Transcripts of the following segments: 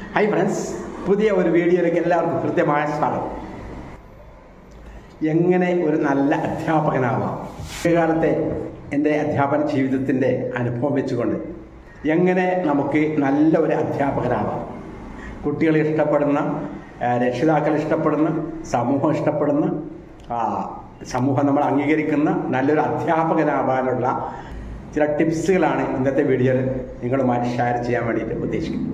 Hi friends, പുതിയ ഒരു വീഡിയോയിലേക്ക് എല്ലാവർക്കും കൃത്യമായ സ്വാഗതം. എങ്ങനെ ഒരു നല്ല അധ്യാപകനാവാം? കാലത്തെ എൻ്റെ അധ്യാപന ജീവിതത്തിൻ്റെ അനുഭവം വെച്ചുകൊണ്ട് എങ്ങനെ നമുക്ക് നല്ല ഒരു അധ്യാപകനാവാം? കുട്ടികളെ ഇഷ്ടപ്പെടുന്ന, രക്ഷിതാക്കൾ ഇഷ്ടപ്പെടുന്ന, സമൂഹം ഇഷ്ടപ്പെടുന്ന, സമൂഹം നമ്മൾ അംഗീകരിക്കുന്ന നല്ലൊരു അധ്യാപകനാവാനുള്ള ചില ടിപ്സുകളാണ് ഇന്നത്തെ വീഡിയോയിൽ നിങ്ങളുമായി ഷെയർ ചെയ്യാൻ വേണ്ടിയിട്ട് ഉദ്ദേശിക്കുന്നത്.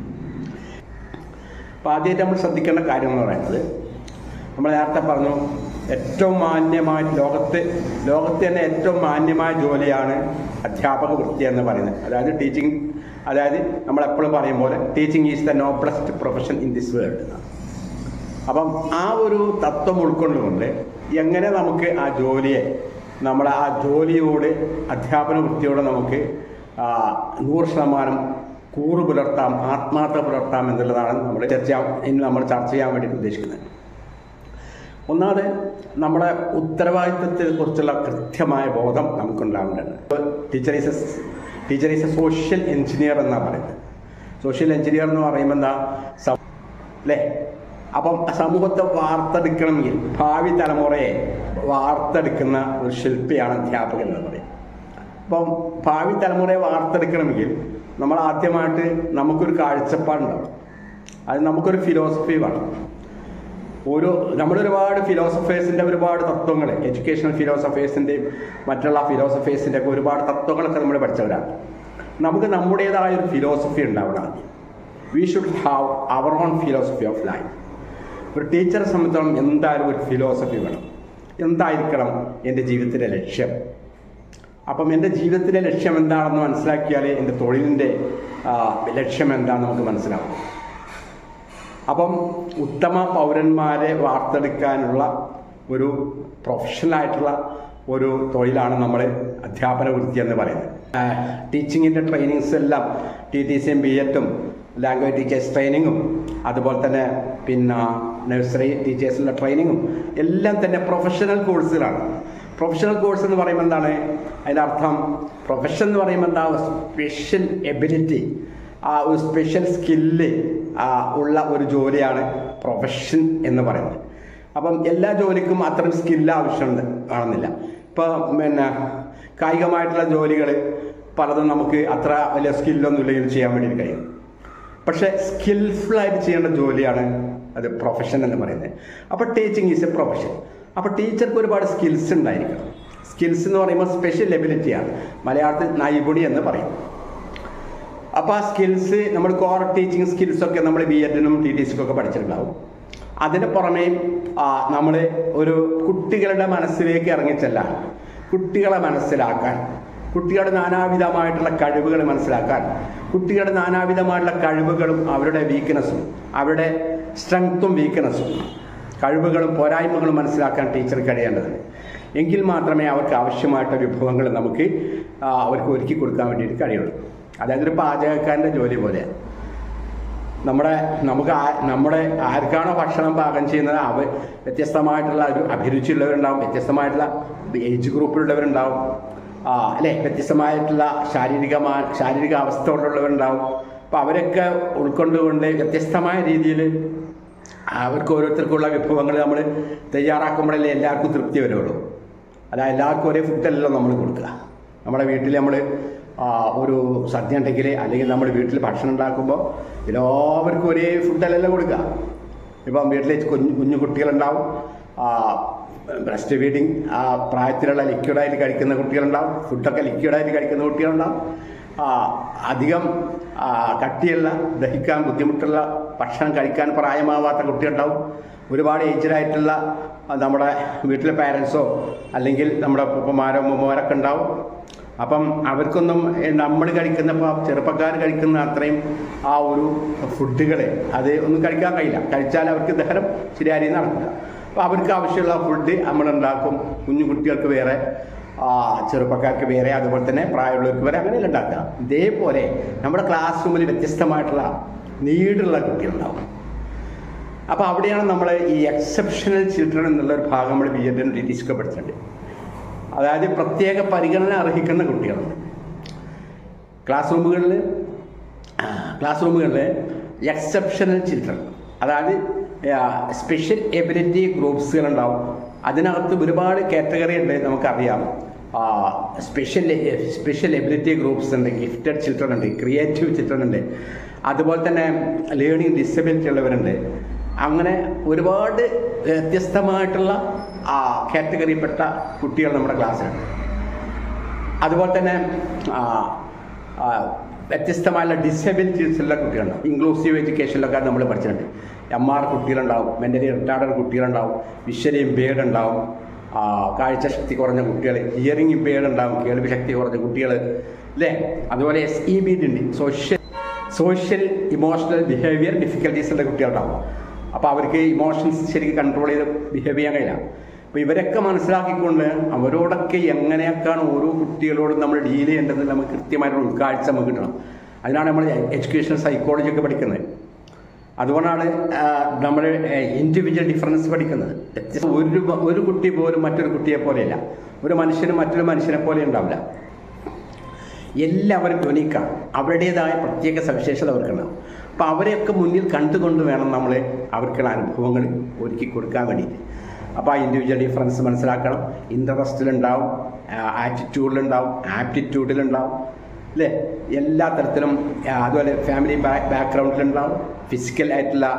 അപ്പോൾ ആദ്യമായിട്ട് നമ്മൾ ശ്രദ്ധിക്കേണ്ട കാര്യം എന്ന് പറയുന്നത്, നമ്മൾ നേരത്തെ പറഞ്ഞു, ഏറ്റവും മാന്യമായ ലോകത്ത് തന്നെ ഏറ്റവും മാന്യമായ ജോലിയാണ് അധ്യാപക വൃത്തി എന്ന് പറയുന്നത്. അതായത് ടീച്ചിങ്, അതായത് നമ്മളെപ്പോഴും പറയും പോലെ teaching is the noblest profession in this world. അപ്പം ആ ഒരു തത്വം ഉൾക്കൊണ്ടുകൊണ്ട് എങ്ങനെ നമുക്ക് ആ ജോലിയെ, നമ്മുടെ ആ ജോലിയോട്, അധ്യാപന വൃത്തിയോട് നമുക്ക് 100% കൂറ് പുലർത്താം, ആത്മാർത്ഥത പുലർത്താം എന്നുള്ളതാണ് നമ്മൾ ചർച്ച ചെയ്യാൻ വേണ്ടി ഉദ്ദേശിക്കുന്നത്. ഒന്നാമത്, നമ്മുടെ ഉത്തരവാദിത്വത്തെ കുറിച്ചുള്ള കൃത്യമായ ബോധം നമുക്കുണ്ടാവേണ്ടത്. Teacher is a social engineer എന്നാണ് പറയുന്നത്. സോഷ്യൽ എഞ്ചിനീയർ എന്ന് പറയുമ്പോൾ എന്താ അല്ലേ? അപ്പം സമൂഹത്തെ വാർത്തെടുക്കണമെങ്കിൽ, ഭാവി തലമുറയെ വാർത്തെടുക്കുന്ന ഒരു ശില്പിയാണ് അധ്യാപകൻ എന്ന് പറയും. അപ്പം ഭാവി തലമുറയെ വാർത്തെടുക്കണമെങ്കിൽ നമ്മൾ ആദ്യമായിട്ട് നമുക്കൊരു കാഴ്ചപ്പാടുണ്ടാവും. അത് നമുക്കൊരു ഫിലോസഫി വേണം. നമ്മളൊരുപാട് ഫിലോസഫേഴ്സിൻ്റെ ഒരുപാട് തത്വങ്ങൾ, എഡ്യൂക്കേഷണൽ ഫിലോസഫേഴ്സിൻ്റെയും മറ്റുള്ള ഫിലോസഫേഴ്സിൻ്റെ ഒക്കെ ഒരുപാട് തത്വങ്ങളൊക്കെ നമ്മൾ പഠിച്ചവരാണ്. നമുക്ക് നമ്മുടേതായ ഒരു ഫിലോസഫി ഉണ്ടാവണം. We should have our own philosophy of life. ഒരു ടീച്ചറെ സംബന്ധിച്ചിടത്തോളം എന്തായാലും ഒരു ഫിലോസഫി വേണം. എന്തായിരിക്കണം എൻ്റെ ജീവിതത്തിലെ ലക്ഷ്യം? അപ്പം എൻ്റെ ജീവിതത്തിലെ ലക്ഷ്യം എന്താണെന്ന് മനസ്സിലാക്കിയാൽ എൻ്റെ തൊഴിലിൻ്റെ ലക്ഷ്യം എന്താണെന്ന് നമുക്ക് മനസ്സിലാവും. അപ്പം ഉത്തമ പൗരന്മാരെ വാർത്തെടുക്കാനുള്ള ഒരു പ്രൊഫഷണലായിട്ടുള്ള ഒരു തൊഴിലാണ് നമ്മൾ അധ്യാപന വൃത്തി എന്ന് പറയുന്നത്. ടീച്ചിങ്ങിൻ്റെ ട്രെയിനിങ്സ് എല്ലാം TTCയും BEdും ലാംഗ്വേജ് ടീച്ചേഴ്സ് ട്രെയിനിങ്ങും അതുപോലെ തന്നെ നഴ്സറി ടീച്ചേഴ്സിൻ്റെ ട്രെയിനിങ്ങും എല്ലാം തന്നെ പ്രൊഫഷണൽ കോഴ്സുകളാണ്. പ്രൊഫഷണൽ കോഴ്സ് എന്ന് പറയുമ്പോൾ എന്താണ് അതിൻ്റെ അർത്ഥം? പ്രൊഫഷൻ എന്ന് പറയുമ്പോൾ എന്താ? സ്പെഷ്യൽ എബിലിറ്റി, ഒരു സ്പെഷ്യൽ സ്കില്ല് ഉള്ള ഒരു ജോലിയാണ് പ്രൊഫഷൻ എന്ന് പറയുന്നത്. അപ്പം എല്ലാ ജോലിക്കും അത്തരം സ്കില്ല് ആവശ്യമുണ്ട് ആണെന്നില്ല. ഇപ്പോൾ കായികമായിട്ടുള്ള ജോലികൾ പലതും നമുക്ക് അത്ര വലിയ സ്കില്ലൊന്നും ഇല്ലെങ്കിൽ ചെയ്യാൻ വേണ്ടി കഴിയും. പക്ഷേ സ്കിൽഫുള്ളായിട്ട് ചെയ്യേണ്ട ജോലിയാണ് അത് പ്രൊഫഷൻ എന്ന് പറയുന്നത്. അപ്പോൾ ടീച്ചിങ് ഈസ് എ പ്രൊഫഷൻ. അപ്പോൾ ടീച്ചർക്ക് ഒരുപാട് സ്കിൽസ് ഉണ്ടായിരിക്കണം. സ്കിൽസ് എന്ന് പറയുമ്പോൾ സ്പെഷ്യൽ എബിലിറ്റിയാണ്, മലയാളത്തിൽ നൈപുണി എന്ന് പറയും. അപ്പോൾ ആ സ്കിൽസ്, നമ്മൾ കോർ ടീച്ചിങ് സ്കിൽസൊക്കെ നമ്മൾ BEdനും TTCക്കും ഒക്കെ പഠിച്ചിട്ടുണ്ടാവും. അതിന് പുറമേ നമ്മൾ ഒരു കുട്ടികളുടെ മനസ്സിലേക്ക് ഇറങ്ങിച്ചെല്ലാൻ, കുട്ടികളെ മനസ്സിലാക്കാൻ, കുട്ടികളുടെ നാനാവിധമായിട്ടുള്ള കഴിവുകൾ മനസ്സിലാക്കാൻ, കുട്ടികളുടെ നാനാവിധമായിട്ടുള്ള കഴിവുകളും അവരുടെ വീക്ക്നെസ്സും, അവരുടെ സ്ട്രെങ്ത്തും വീക്ക്നെസ്സും, കഴിവുകളും പോരായ്മകളും മനസ്സിലാക്കാൻ ടീച്ചർ കഴിയേണ്ടതുണ്ട്. എങ്കിൽ മാത്രമേ അവർക്ക് ആവശ്യമായിട്ടുള്ള വിഭവങ്ങൾ നമുക്ക് അവർക്ക് ഒരുക്കി കൊടുക്കാൻ വേണ്ടിയിട്ട് കഴിയുള്ളൂ. അതായത് ഒരു പാചകക്കാരൻ്റെ ജോലി പോലെയാണ്. നമ്മുടെ ആർക്കാണോ ഭക്ഷണം പാകം ചെയ്യുന്നത് വ്യത്യസ്തമായിട്ടുള്ള ഒരു അഭിരുചിയുള്ളവരുണ്ടാവും, വ്യത്യസ്തമായിട്ടുള്ള ഏജ് ഗ്രൂപ്പിലുള്ളവരുണ്ടാവും, അല്ലേ? വ്യത്യസ്തമായിട്ടുള്ള ശാരീരിക അവസ്ഥ ഉള്ളവരുണ്ടാവും. അപ്പോൾ അവരൊക്കെ ഉൾക്കൊണ്ടുകൊണ്ട് വ്യത്യസ്തമായ രീതിയിൽ അവർക്ക് ഓരോരുത്തർക്കുള്ള വിഭവങ്ങൾ നമ്മൾ തയ്യാറാക്കുമ്പോഴല്ലേ എല്ലാവർക്കും തൃപ്തി വരുള്ളൂ. അല്ല എല്ലാവർക്കും ഒരേ ഫുഡല്ലല്ലോ നമ്മൾ കൊടുക്കുക. നമ്മുടെ വീട്ടിൽ നമ്മൾ ഒരു സദ്യ ഉണ്ടെങ്കിൽ, അല്ലെങ്കിൽ നമ്മൾ വീട്ടിൽ ഭക്ഷണം ഉണ്ടാക്കുമ്പോൾ എല്ലാവർക്കും ഒരേ ഫുഡല്ലല്ലോ കൊടുക്കുക. ഇപ്പം വീട്ടിൽ കുഞ്ഞു കുട്ടികളുണ്ടാവും, ബ്രസ്റ്റ് ഫീഡിങ് പ്രായത്തിലുള്ള ലിക്വിഡായിട്ട് കഴിക്കുന്ന കുട്ടികളുണ്ടാവും, ഫുഡൊക്കെ ലിക്വിഡായിട്ട് കഴിക്കുന്ന കുട്ടികളുണ്ടാവും, അധികം കട്ടിയുള്ള, ദഹിക്കാൻ ബുദ്ധിമുട്ടുള്ള ഭക്ഷണം കഴിക്കാൻ പ്രായമാവാത്ത കുട്ടികളുണ്ടാവും, ഒരുപാട് ഏജ്ഡായിട്ടുള്ള നമ്മുടെ വീട്ടിലെ പാരൻസോ അല്ലെങ്കിൽ നമ്മുടെ ഉപ്പമാരോ ഉമ്മമാരൊക്കെ ഉണ്ടാവും. അപ്പം അവർക്കൊന്നും നമ്മൾ കഴിക്കുന്ന, ചെറുപ്പക്കാർ കഴിക്കുന്ന അത്രയും ആ ഒരു ഫുഡുകൾ അത് ഒന്നും കഴിക്കാൻ കഴിയില്ല. കഴിച്ചാൽ അവർക്ക് ദഹനം ശരിയായി നടക്കില്ല. അപ്പോൾ അവർക്ക് ആവശ്യമുള്ള ഫുഡ് നമ്മളുണ്ടാക്കും. കുഞ്ഞു കുട്ടികൾക്ക് വേറെ, ചെറുപ്പക്കാർക്ക് വേറെ, അതുപോലെ തന്നെ പ്രായമുള്ളവർക്ക് വരെ, അങ്ങനെയല്ല ഉണ്ടാക്കുക. ഇതേപോലെ നമ്മുടെ ക്ലാസ് റൂമിൽ വ്യത്യസ്തമായിട്ടുള്ള നീടുള്ള കുട്ടികളുണ്ടാവും. അപ്പോൾ അവിടെയാണ് നമ്മൾ ഈ എക്സെപ്ഷണൽ ചിൽഡ്രൻ എന്നുള്ളൊരു ഭാഗം നമ്മൾ BEdനും TTCയൊക്കെ പഠിച്ചിട്ടുണ്ട്. അതായത് പ്രത്യേക പരിഗണന അർഹിക്കുന്ന കുട്ടികളുണ്ട്. ക്ലാസ് റൂമുകളിൽ എക്സെപ്ഷണൽ ചിൽഡ്രൻ, അതായത് സ്പെഷ്യൽ എബിലിറ്റി ഗ്രൂപ്പ്സുകളുണ്ടാവും. അതിനകത്ത് ഒരുപാട് കാറ്റഗറി ഉണ്ട്, നമുക്കറിയാം. സ്പെഷ്യൽ എബിലിറ്റി ഗ്രൂപ്പ്സ് ഉണ്ട്, ഗിഫ്റ്റഡ് ചിൽഡ്രൻ ഉണ്ട്, ക്രിയേറ്റീവ് ചിൽഡ്രൻ ഉണ്ട്, അതുപോലെ തന്നെ ലേണിംഗ് ഡിസബിലിറ്റി ഉള്ളവരുണ്ട്. അങ്ങനെ ഒരുപാട് വ്യത്യസ്തമായിട്ടുള്ള കാറ്റഗറിയിൽപ്പെട്ട കുട്ടികൾ നമ്മുടെ ക്ലാസ്സിലുണ്ട്. അതുപോലെ തന്നെ വ്യത്യസ്തമായുള്ള ഡിസബിലിറ്റീസുള്ള കുട്ടികളുണ്ടാവും. ഇൻക്ലൂസീവ് എഡ്യൂക്കേഷനിലൊക്കെ നമ്മൾ പഠിച്ചിട്ടുണ്ട്. MR കുട്ടികളുണ്ടാവും, മെൻ്റലി റിട്ടാർഡഡ് കുട്ടികളുണ്ടാവും, വിഷ്വലി ഇമ്പെയർഡ് ഉണ്ടാവും, കാഴ്ചശക്തി കുറഞ്ഞ കുട്ടികൾ, ഹിയറിംഗ് ഇമ്പെയർഡ് ഉണ്ടാവും, കേൾവി ശക്തി കുറഞ്ഞ കുട്ടികൾ, അല്ലേ? അതുപോലെ SEBD ഉണ്ട്, സോഷ്യൽ ഇമോഷണൽ ബിഹേവിയർ ഡിഫിക്കൽട്ടീസ് ഉള്ള കുട്ടികളുണ്ടാവും. അപ്പോൾ അവർക്ക് ഇമോഷൻസ് ശരിക്കും കൺട്രോൾ ചെയ്ത് ബിഹേവ് ചെയ്യാൻ കഴിയില്ല. അപ്പോൾ ഇവരൊക്കെ മനസ്സിലാക്കിക്കൊണ്ട് അവരോടൊക്കെ എങ്ങനെയൊക്കെയാണ് ഓരോ കുട്ടികളോടും നമ്മൾ ഡീൽ ചെയ്യേണ്ടതെന്ന് നമുക്ക് കൃത്യമായിട്ടുള്ള ഉൾക്കാഴ്ച നമുക്ക് കിട്ടണം. അതിനാണ് നമ്മൾ എഡ്യൂക്കേഷണൽ സൈക്കോളജി ഒക്കെ പഠിക്കുന്നത്. അതുകൊണ്ടാണ് നമ്മൾ ഇൻഡിവിജ്വൽ ഡിഫറൻസ് പഠിക്കുന്നത്. ഒരു കുട്ടി പോലും മറ്റൊരു കുട്ടിയെ പോലെയല്ല, ഒരു മനുഷ്യനും മറ്റൊരു മനുഷ്യനെ പോലെ ഉണ്ടാവില്ല. എല്ലാവരും യുണീക്കാണ്, അവരുടേതായ പ്രത്യേക സവിശേഷത അവർക്കുണ്ടാവും. അപ്പോൾ അവരെയൊക്കെ മുന്നിൽ കണ്ടുകൊണ്ട് വേണം നമ്മൾ അവർക്കുള്ള അനുഭവങ്ങൾ ഒരുക്കി കൊടുക്കാൻ വേണ്ടിയിട്ട്. അപ്പോൾ ആ ഇൻഡിവിജ്വൽ ഡിഫറൻസ് മനസ്സിലാക്കണം. ഇൻട്രസ്റ്റിലുണ്ടാവും, ആറ്റിറ്റ്യൂഡിലുണ്ടാവും, ആപ്റ്റിറ്റ്യൂഡിലുണ്ടാവും, അല്ലേ? എല്ലാ തരത്തിലും. അതുപോലെ ഫാമിലി ബാക്ക്ഗ്രൗണ്ടിലുണ്ടാവും, ഫിസിക്കൽ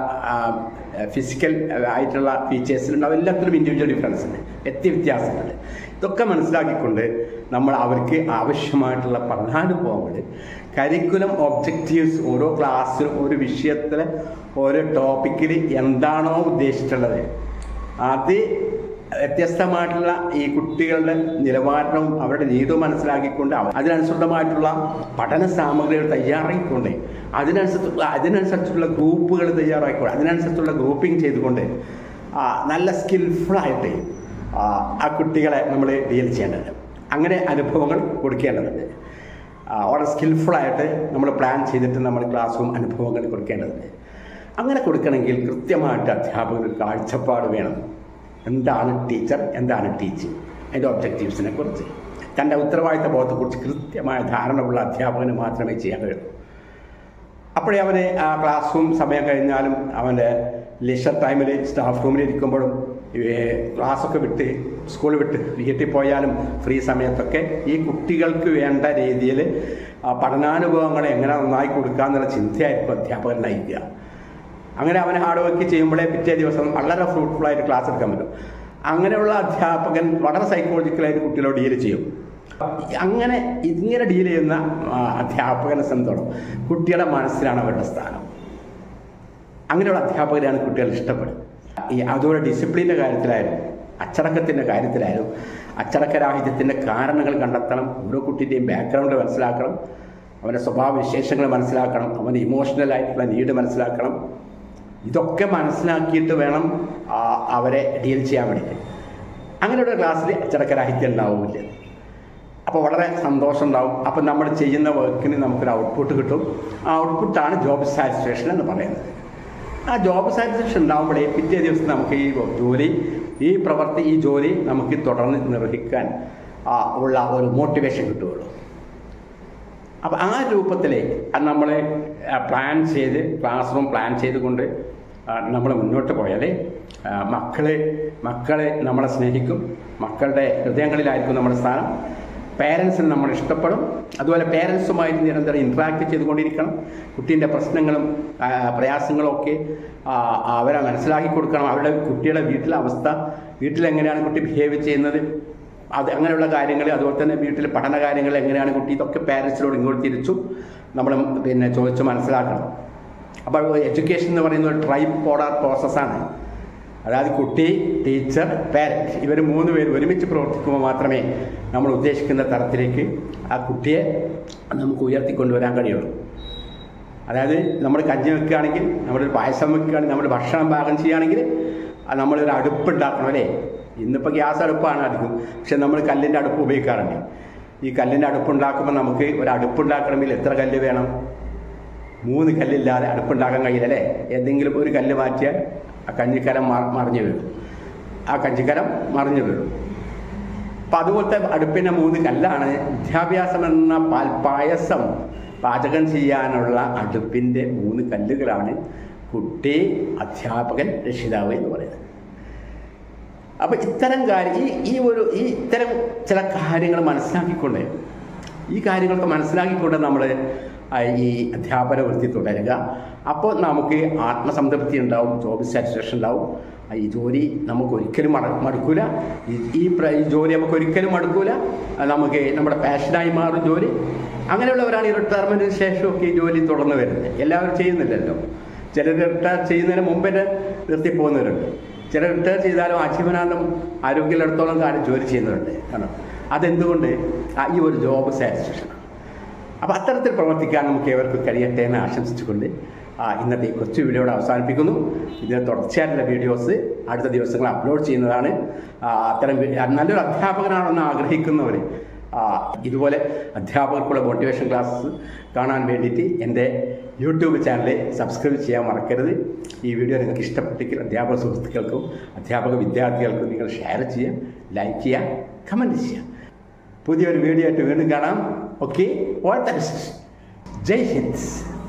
ആയിട്ടുള്ള ഫീച്ചേഴ്സിലുണ്ടാവും. എല്ലാത്തിലും ഇൻഡിവിജ്വൽ ഡിഫറൻസ് ഉണ്ട്, വ്യത്യാസമുണ്ട്. ഇതൊക്കെ മനസ്സിലാക്കിക്കൊണ്ട് നമ്മൾ അവർക്ക് ആവശ്യമായിട്ടുള്ള പഠനാനുഭവങ്ങൾ, കരിക്കുലം ഒബ്ജക്റ്റീവ്സ്, ഓരോ ക്ലാസ്സിലും ഒരു വിഷയത്തിൽ ഓരോ ടോപ്പിക്കിൽ എന്താണോ ഉദ്ദേശിച്ചിട്ടുള്ളത് അത് വ്യത്യസ്തമായിട്ടുള്ള ഈ കുട്ടികളുടെ നിലവാരവും അവരുടെ നീതവും മനസ്സിലാക്കിക്കൊണ്ട് അതിനനുസൃതമായിട്ടുള്ള പഠന സാമഗ്രികൾ തയ്യാറാക്കിക്കൊണ്ട് അതിനനുസരിച്ചുള്ള ഗ്രൂപ്പുകൾ തയ്യാറാക്കിക്കൊണ്ട് അതിനനുസരിച്ചുള്ള ഗ്രൂപ്പിംഗ് ചെയ്തുകൊണ്ട് നല്ല സ്കിൽഫുള്ളായിട്ട് ആ കുട്ടികളെ നമ്മൾ ഡീൽ ചെയ്യേണ്ടത്. അങ്ങനെ അനുഭവങ്ങൾ കൊടുക്കേണ്ടതുണ്ട്. വളരെ സ്കിൽഫുള്ളായിട്ട് നമ്മൾ പ്ലാൻ ചെയ്തിട്ട് നമ്മൾ ക്ലാസ് റൂം അനുഭവങ്ങൾ കൊടുക്കേണ്ടതുണ്ട്. അങ്ങനെ കൊടുക്കണമെങ്കിൽ കൃത്യമായിട്ട് അധ്യാപകർ കാഴ്ചപ്പാട് വേണം. എന്താണ് ടീച്ചർ, എന്താണ് ടീച്ചിങ്, അതിൻ്റെ ഒബ്ജക്റ്റീവ്സിനെ കുറിച്ച്, തൻ്റെ ഉത്തരവാദിത്ത ബോധത്തെക്കുറിച്ച് കൃത്യമായ ധാരണയുള്ള അധ്യാപകന് മാത്രമേ ചെയ്യാൻ കഴിയൂ. അപ്പോഴേ അവന് ആ ക്ലാസ് റൂം സമയം കഴിഞ്ഞാലും അവൻ്റെ ലെഷർ ടൈമിൽ സ്റ്റാഫ് റൂമിൽ ഇരിക്കുമ്പോഴും ക്ലാസ്സൊക്കെ വിട്ട് സ്കൂൾ വിട്ട് വീട്ടിൽ പോയാലും ഫ്രീ സമയത്തൊക്കെ ഈ കുട്ടികൾക്ക് വേണ്ട രീതിയിൽ പഠനാനുഭവങ്ങളെ എങ്ങനെ നന്നായി കൊടുക്കാമെന്നുള്ള ചിന്തയായിരിക്കും അധ്യാപകൻ നയിക്കുക. അങ്ങനെ അവനെ ഹാർഡ് വർക്ക് ചെയ്യുമ്പോഴേ പിറ്റേ ദിവസം വളരെ ഫ്രൂട്ട്ഫുള്ളായിട്ട് ക്ലാസ് എടുക്കാൻ പറ്റും. അങ്ങനെയുള്ള അധ്യാപകൻ വളരെ സൈക്കോളജിക്കലായിട്ട് കുട്ടികളോട് ഡീൽ ചെയ്യും. ഇങ്ങനെ ഡീൽ ചെയ്യുന്ന അധ്യാപകനെ സംബന്ധിച്ചോളം കുട്ടിയുടെ മനസ്സിലാണ് അവരുടെ സ്ഥാനം. അങ്ങനെയുള്ള അധ്യാപകരെയാണ് കുട്ടികൾ ഇഷ്ടപ്പെടുന്നത്. അതുപോലെ ഡിസിപ്ലിൻ്റെ കാര്യത്തിലായാലും അച്ചടക്കത്തിൻ്റെ കാര്യത്തിലായാലും അച്ചടക്കരാഹിത്യത്തിൻ്റെ കാരണങ്ങൾ കണ്ടെത്തണം. ഓരോ കുട്ടിൻ്റെയും ബാക്ക്ഗ്രൗണ്ട് മനസ്സിലാക്കണം, അവൻ്റെ സ്വഭാവ വിശേഷങ്ങൾ മനസ്സിലാക്കണം, അവൻ്റെ ഇമോഷണലായിട്ടുള്ള നീഡ് മനസ്സിലാക്കണം. ഇതൊക്കെ മനസ്സിലാക്കിയിട്ട് വേണം അവരെ ഡീൽ ചെയ്യാൻ വേണ്ടിയിട്ട്. അങ്ങനെയുള്ള ക്ലാസ്സിൽ അച്ചടക്കരാഹിത്യം ഉണ്ടാവില്ല. അപ്പോൾ വളരെ സന്തോഷം ഉണ്ടാവും. അപ്പം നമ്മൾ ചെയ്യുന്ന വർക്കിന് നമുക്കൊരു ഔട്ട്പുട്ട് കിട്ടും. ആ ഔട്ട്പുട്ടാണ് ജോബ് സാറ്റിസ്ഫാക്ഷൻ എന്ന് പറയുന്നത്. ആ ജോബ് സാറ്റിസ്ഫാക്ഷൻ ഉണ്ടാകുമ്പോഴേ പിറ്റേ ദിവസം നമുക്ക് ഈ ജോലി നമുക്ക് തുടർന്ന് നിർവഹിക്കാൻ ഉള്ള ഒരു മോട്ടിവേഷൻ കിട്ടുകയുള്ളൂ. അപ്പോൾ ആ രൂപത്തിൽ നമ്മൾ ക്ലാസ് റൂം പ്ലാൻ ചെയ്തുകൊണ്ട് നമ്മൾ മുന്നോട്ട് പോയാൽ മക്കളെ നമ്മളെ സ്നേഹിക്കും, മക്കളുടെ ഹൃദയങ്ങളിലായിരിക്കും നമ്മുടെ സ്ഥാനം. പേരൻസിന് നമ്മൾ ഇഷ്ടപ്പെടും. അതുപോലെ പേരൻസുമായിട്ട് നിരന്തരം ഇൻട്രാക്ട് ചെയ്തുകൊണ്ടിരിക്കണം. കുട്ടീൻ്റെ പ്രശ്നങ്ങളും പ്രയാസങ്ങളും ഒക്കെ അവരെ മനസ്സിലാക്കി കൊടുക്കണം. അവരുടെ കുട്ടിയുടെ വീട്ടിലെ അവസ്ഥ, വീട്ടിലെങ്ങനെയാണ് കുട്ടി ബിഹേവ് ചെയ്യുന്നത്, അങ്ങനെയുള്ള കാര്യങ്ങൾ, അതുപോലെ തന്നെ വീട്ടിൽ പഠന കാര്യങ്ങൾ എങ്ങനെയാണ് കുട്ടി, ഇതൊക്കെ പേരൻസിനോട് ഇങ്ങോട്ട് തിരിച്ചും നമ്മൾ ചോദിച്ച് മനസ്സിലാക്കണം. അപ്പോൾ എഡ്യൂക്കേഷൻ എന്ന് പറയുന്നത് ഒരു ട്രൈപോളാർ പ്രോസസ്സാണ്. അതായത് കുട്ടി, ടീച്ചർ, പാരൻറ്റ്, ഇവർ 3 പേര് ഒരുമിച്ച് പ്രവർത്തിക്കുമ്പോൾ മാത്രമേ നമ്മൾ ഉദ്ദേശിക്കുന്ന തരത്തിലേക്ക് ആ കുട്ടിയെ നമുക്ക് ഉയർത്തിക്കൊണ്ടുവരാൻ കഴിയുള്ളൂ. അതായത് നമ്മൾ കഞ്ഞി വെക്കുകയാണെങ്കിൽ, നമ്മളൊരു പായസം വെക്കുകയാണെങ്കിൽ, നമ്മൾ ഭക്ഷണം പാകം ചെയ്യുകയാണെങ്കിൽ നമ്മളൊരു അടുപ്പുണ്ടാക്കണം, അല്ലേ? ഇന്നിപ്പോൾ ഗ്യാസ് അടുപ്പാണ് അധികം, പക്ഷെ നമ്മൾ കല്ലിൻ്റെ അടുപ്പ് ഉപയോഗിക്കാറുണ്ട്. ഈ കല്ലിൻ്റെ അടുപ്പുണ്ടാക്കുമ്പോൾ നമുക്ക് ഒരു അടുപ്പുണ്ടാക്കണമെങ്കിൽ എത്ര കല്ല് വേണം? 3 കല്ലില്ലാതെ അടുപ്പുണ്ടാക്കാൻ കഴിയില്ല, അല്ലേ? ഏതെങ്കിലും ഒരു കല്ല് മാറ്റിയാൽ ആ കഞ്ഞിക്കലം മറിഞ്ഞു വീഴും. അപ്പം അതുപോലത്തെ അടുപ്പിൻ്റെ 3 കല്ലാണ് വിദ്യാഭ്യാസം എന്ന പാൽപ്പായസം പാചകം ചെയ്യാനുള്ള അടുപ്പിൻ്റെ 3 കല്ലുകളാണ് കുട്ടി, അധ്യാപകൻ, രക്ഷിതാവ് എന്ന് പറയുന്നത്. അപ്പോൾ ഇത്തരം കാര്യം ഇത്തരം ചില കാര്യങ്ങൾ മനസ്സിലാക്കിക്കൊണ്ട് നമ്മൾ ഈ അധ്യാപന വൃത്തി തുടരുക. അപ്പോൾ നമുക്ക് ആത്മസംതൃപ്തി ഉണ്ടാവും, ജോബ് സാറ്റിസ്ഫാക്ഷൻ ഉണ്ടാവും. ഈ ജോലി നമുക്ക് ഒരിക്കലും മടുക്കൂല. ഈ ജോലി നമുക്ക് ഒരിക്കലും മടുക്കൂല. നമുക്ക് നമ്മുടെ പാഷനായി മാറും ജോലി. അങ്ങനെയുള്ളവരാണ് ഈ റിട്ടയർമെൻറ്റിന് ശേഷമൊക്കെ ഈ ജോലി തുടർന്ന് വരുന്നത്. എല്ലാവരും ചെയ്യുന്നില്ലല്ലോ. ചിലർ റിട്ടയർ ചെയ്യുന്നതിന് മുമ്പേ നിർത്തിപ്പോകുന്നവരുണ്ട്. ചിലർ റിട്ടയർ ചെയ്താലും ആജീവനാന്തം ആരോഗ്യമുള്ളിടത്തോളം കാലം ജോലി ചെയ്യുന്നവരുണ്ട്. കാരണം അതെന്തുകൊണ്ട് ഈ ഒരു ജോബ് സാറ്റിസ്ഫാക്ഷനാണ്. അപ്പോൾ അത്തരത്തിൽ പ്രവർത്തിക്കാൻ നമുക്ക് ഏവർക്കും കഴിയട്ടെ എന്ന് ആശംസിച്ചുകൊണ്ട് ഇന്നത്തെ ഈ കൊച്ചു വീഡിയോയുടെ അവസാനിപ്പിക്കുന്നു. ഇതിന് തുടർച്ചയായിട്ടുള്ള വീഡിയോസ് അടുത്ത ദിവസങ്ങൾ അപ്ലോഡ് ചെയ്യുന്നതാണ്. അത്തരം നല്ലൊരു അധ്യാപകനാണെന്ന് ആഗ്രഹിക്കുന്നവർ ഇതുപോലെ അധ്യാപകർക്കുള്ള മോട്ടിവേഷൻ ക്ലാസ്സസ് കാണാൻ വേണ്ടിയിട്ട് എൻ്റെ യൂട്യൂബ് ചാനൽ സബ്സ്ക്രൈബ് ചെയ്യാൻ മറക്കരുത്. ഈ വീഡിയോ നിങ്ങൾക്ക് ഇഷ്ടപ്പെട്ടെങ്കിൽ അധ്യാപക സുഹൃത്തുക്കൾക്കും അധ്യാപക വിദ്യാർത്ഥികൾക്കും നിങ്ങൾ ഷെയർ ചെയ്യുക, ലൈക്ക് ചെയ്യുക, കമൻറ്റ് ചെയ്യുക. പുതിയൊരു വീഡിയോ ആയിട്ട് വീണ്ടും കാണാം. Okay, all the best. ജയ് ഹിന്ദ്.